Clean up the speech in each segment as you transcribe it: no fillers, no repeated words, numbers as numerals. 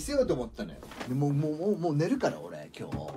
せようと思ったのよ。でもう寝るから俺今日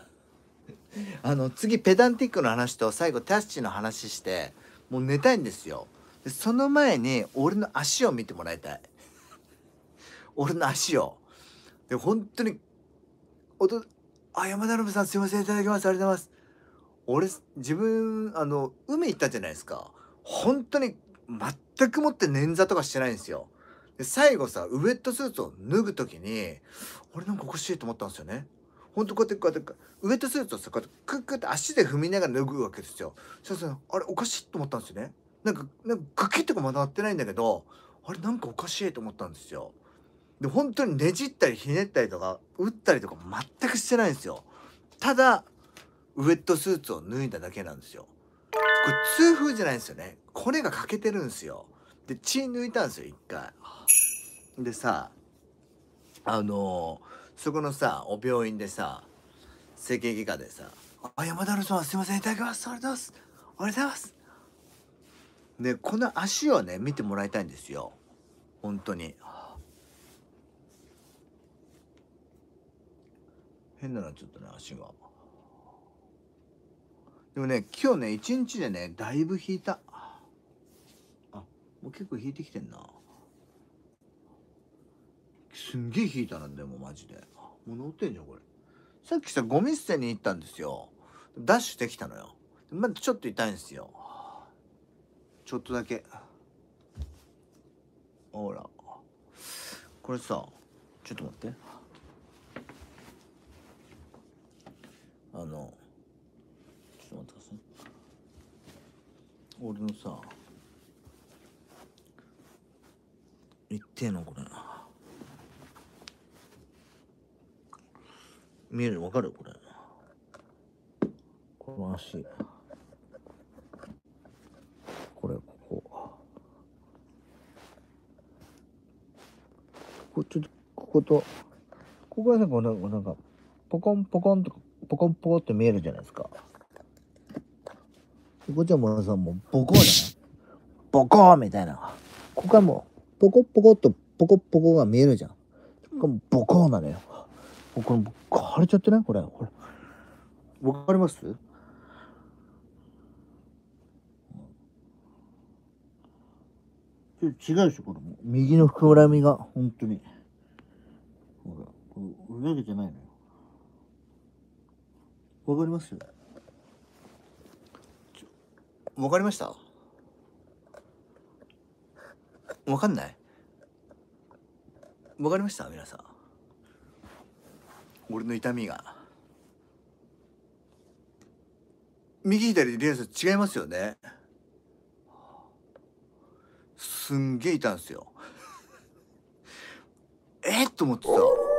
次ペダンティックの話と最後タッチの話してもう寝たいんですよ。でその前に俺の足を見てもらいたい。俺の足を。で本当に山田信さんすいませんいただきますありがとうございます。俺自分海行ったじゃないですか。本当に全くもって捻挫とかしてないんですよ。で最後さウェットスーツを脱ぐ時に俺なんかおかしいと思ったんですよね。ほんとこうやってウェットスーツをさこうやってクックって足で踏みながら脱ぐわけですよ。そしたらあれおかしいと思ったんですよね。なんかグキッとかまだなってないんだけどあれなんかおかしいと思ったんですよ。で本当にねじったりひねったりとか打ったりとか全くしてないんですよ。ただウェットスーツを脱いだだけなんですよ。これ痛風じゃないんですよね。これが欠けてるんですよ。で血抜いたんですよ一回。でさそこのさお病院でさ整形外科でさ「山田さんすいませんいただきますありがとうございますありがとうございます」でこの足をね見てもらいたいんですよ本当に。変なのちょっとね足が。でもね今日ね一日でねだいぶ引いた。もう結構引いてきてんな。すんげえ引いたなんだよもうマジで。もう乗ってんじゃんこれ。さっきさゴミ捨てに行ったんですよ。ダッシュできたのよ。まだちょっと痛いんですよ。ちょっとだけ。ほらこれさちょっと待って。ちょっと待ってください。俺のさ言ってんのこれ見えるわかるこれ。この足これちょっとこことここがさなんかポコンポコンとかポコンポコって見えるじゃないですか。こっちはもうさもうボコーじゃないボコーみたいな。ここはもうポコポコっとポコポコが見えるじゃん。これボコーなのよ。これ腫れちゃってないこれ。わかります？違うでしょこれ右の膨らみが本当に。ほらこれ上だけじゃないのよ。わかります？わかりました？わかんない？わかりました皆さん。俺の痛みが右左リアス違いますよね。すんげえ痛んすよ。と思ってさ